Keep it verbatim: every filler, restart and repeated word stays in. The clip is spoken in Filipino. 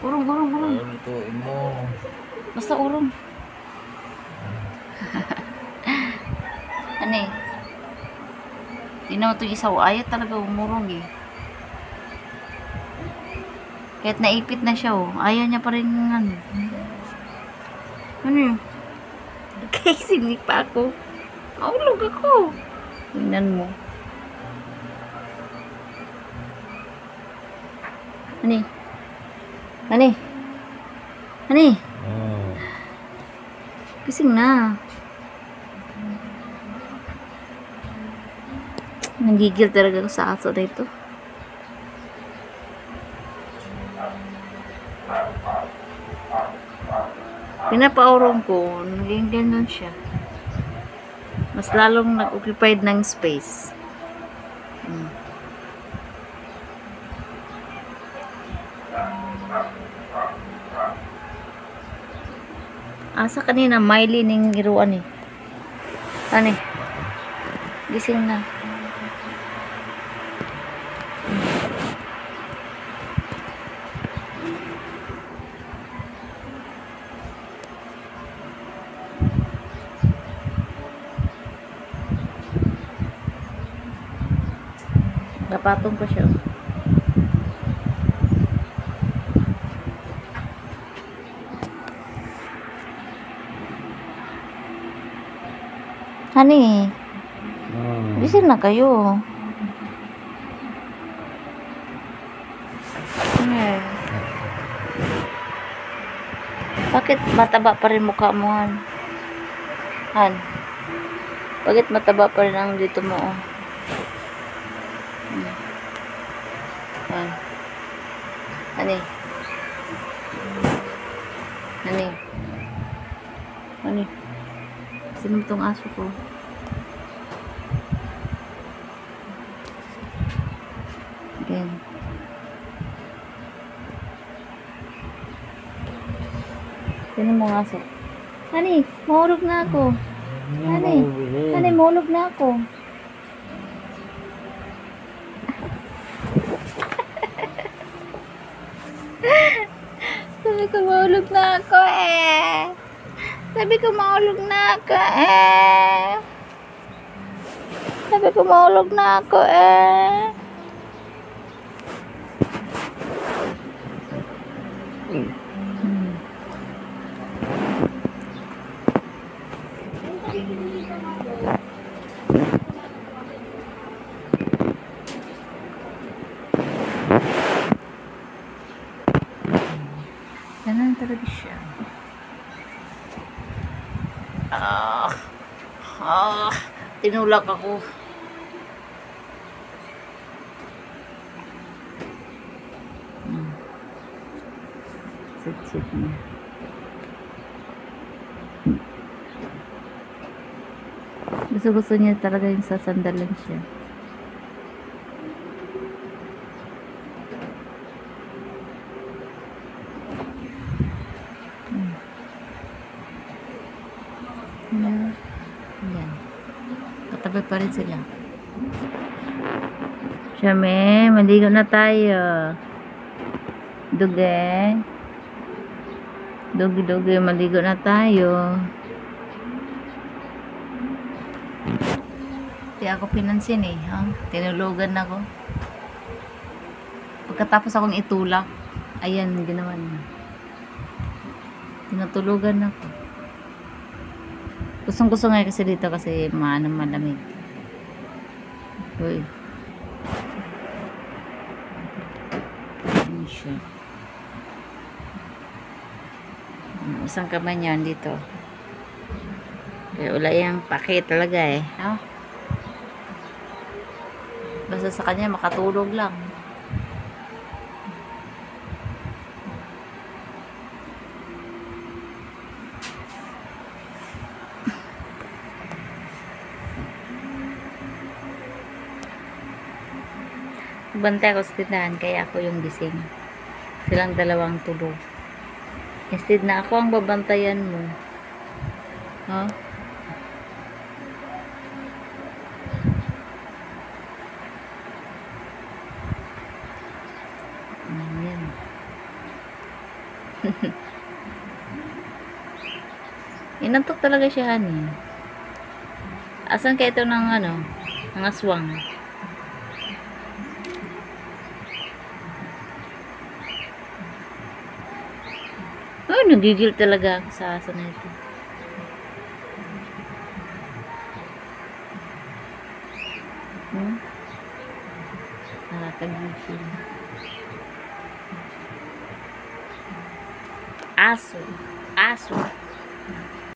Urong, urong, urong. Ano to mo? Basta urong. Ano eh? Tinaw ito isaw. Ayaw talaga umurong eh. Kahit naipit na siya oh. Ayaw niya pa rin ano. Ano yun? Okay, sinig pa ako. Maulog ako. Tingnan mo. Ani? Ani? Ani? Oh. Gising na. Nanggigil talaga ako sa aso na ito. Pinapaurong ko, naging ganun siya. Mas lalong nag-occupied ng space. Hmm. Asa kanina, Miley ning giruan eh. Ano eh? Gising na. Napatong ko siya. Honey, Hmm. gising na kayo. Eh. Bakit mataba pa rin mukha mo, Han? Han? Bakit mataba pa rin ang dito mo, oh? Hmm. Han? Honey? Honey? Honey? Sino tong aso ko? Again. Sino mong aso? Honey, mahulog na ako. Honey, honey, mahulog na ako. Sabi ko mahulog na ako eh. Sabi ko mahulog na ako eh. Sabi ko mahulog na ako eh. Hmm. Ganun talaga siya. Ah, ah, tinulak ako. Hmm. Sit-sit niya. Gusto-gusto niya talaga yung sasandalan siya. Hmm. Yan. Yan. Katabi pa rin sila. Siyame, maligo na tayo. Duge. Dugi-dugi, maligo na tayo. Di ako pinansin eh. Huh? Tinulugan ako. Pagkatapos akong itulak, ayan, ginawa niya. Tinutulugan ako. Gustong gusto nga kasi dito kasi maano malamig. Uy. Ano siya? Isang kamay niya dito. Kaya wala yung pake talaga eh. Oh. Basta sa kanya makatulog lang. Bantay ako sa tindahan kaya ako yung gising. Silang dalawang tulog. Instead na ako ang babantayan mo. Huh? Ayan. Inantok talaga siya, honey. Asan kaya ito ng ano? Ng aswang? Oh, nagigil talaga ako sa aso na ito. Hmm? Nakakagising. Aso. Aso.